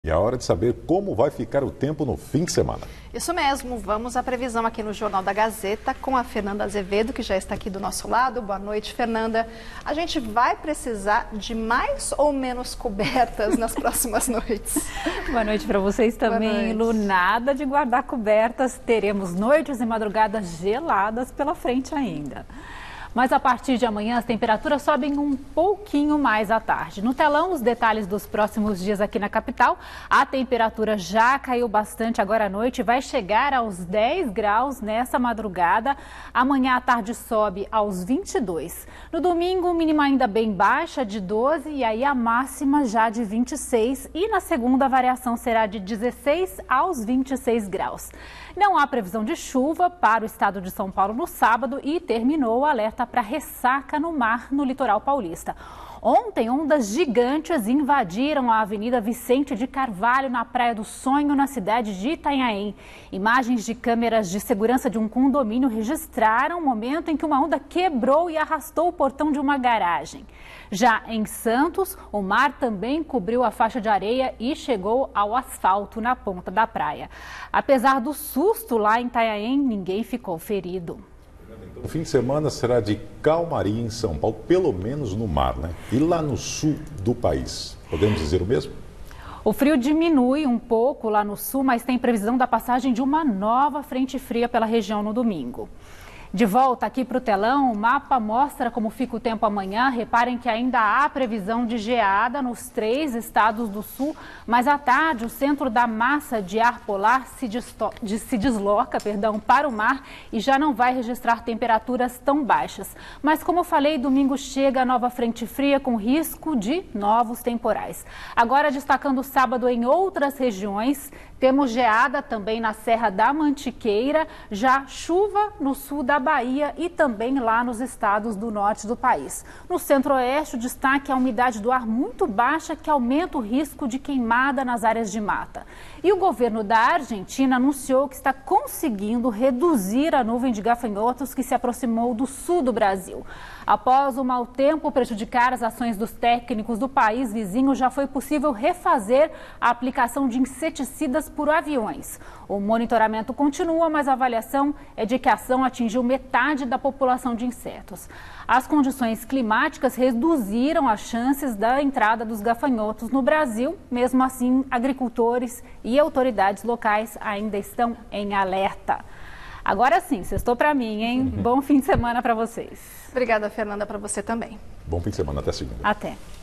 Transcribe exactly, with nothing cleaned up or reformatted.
E é hora de saber como vai ficar o tempo no fim de semana. Isso mesmo, vamos à previsão aqui no Jornal da Gazeta com a Fernanda Azevedo, que já está aqui do nosso lado. Boa noite, Fernanda. A gente vai precisar de mais ou menos cobertas nas próximas noites? Boa noite para vocês também, Lu. Nada de guardar cobertas, teremos noites e madrugadas geladas pela frente ainda. Mas a partir de amanhã as temperaturas sobem um pouquinho mais à tarde. No telão, os detalhes dos próximos dias aqui na capital. A temperatura já caiu bastante agora à noite e vai chegar aos dez graus nessa madrugada. Amanhã à tarde sobe aos vinte e dois. No domingo, mínima ainda bem baixa, de doze, e aí a máxima já de vinte e seis. E na segunda, a variação será de dezesseis aos vinte e seis graus. Não há previsão de chuva para o estado de São Paulo no sábado e terminou o alerta para ressaca no mar no litoral paulista. Ontem, ondas gigantes invadiram a Avenida Vicente de Carvalho, na Praia do Sonho, na cidade de Itanhaém. Imagens de câmeras de segurança de um condomínio registraram o momento em que uma onda quebrou e arrastou o portão de uma garagem. Já em Santos, o mar também cobriu a faixa de areia e chegou ao asfalto na ponta da praia. Apesar do susto lá em Itanhaém, ninguém ficou ferido. O fim de semana será de calmaria em São Paulo, pelo menos no mar, né? E lá no sul do país, podemos dizer o mesmo? O frio diminui um pouco lá no sul, mas tem previsão da passagem de uma nova frente fria pela região no domingo. De volta aqui para o telão, o mapa mostra como fica o tempo amanhã. Reparem que ainda há previsão de geada nos três estados do sul, mas à tarde o centro da massa de ar polar se, de, se desloca perdão, para o mar e já não vai registrar temperaturas tão baixas. Mas como eu falei, domingo chega a nova frente fria com risco de novos temporais. Agora destacando o sábado em outras regiões, temos geada também na Serra da Mantiqueira, já chuva no sul da Bahia e também lá nos estados do norte do país. No centro-oeste, o destaque é a umidade do ar muito baixa, que aumenta o risco de queimada nas áreas de mata. E o governo da Argentina anunciou que está conseguindo reduzir a nuvem de gafanhotos que se aproximou do sul do Brasil. Após o mau tempo prejudicar as ações dos técnicos do país vizinho, já foi possível refazer a aplicação de inseticidas por aviões. O monitoramento continua, mas a avaliação é de que a ação atingiu metade da população de insetos. As condições climáticas reduziram as chances da entrada dos gafanhotos no Brasil. Mesmo assim, agricultores e autoridades locais ainda estão em alerta. Agora sim, sextou para mim, hein? Bom fim de semana para vocês. Obrigada, Fernanda, para você também. Bom fim de semana, até segunda. Até.